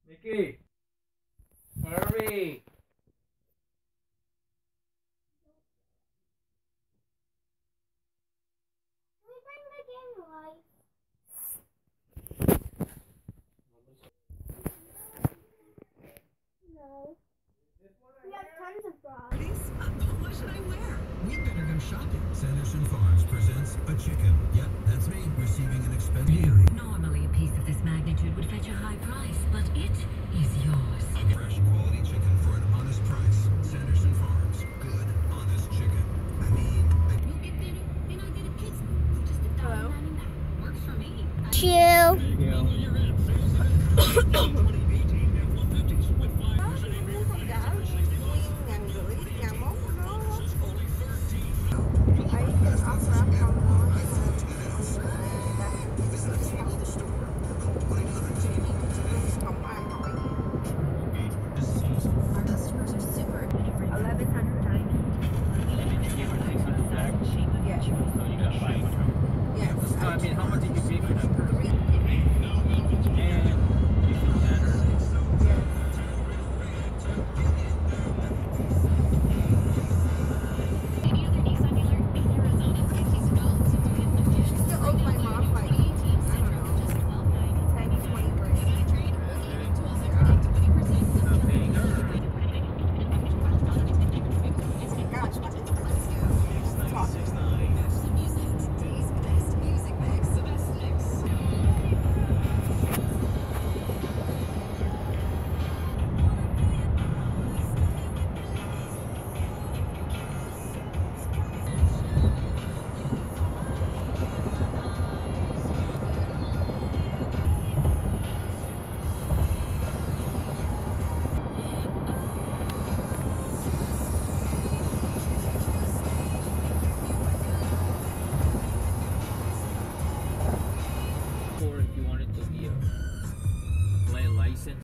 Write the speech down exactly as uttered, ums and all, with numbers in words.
Nikki, hurry. No. We have tons of bras. What should I wear? We better go shopping. Sanderson Farms presents a chicken. Yep, that's me receiving an expensive. Normally, a piece of this magnitude would fetch a high price, but it is yours. A fresh quality chicken for an honest price. Sanderson Farms. Good, honest chicken. I mean, I... We'll get dinner, and I'll get a pizza for just a dollar ninety-nine. Works for me. Chill. There you go.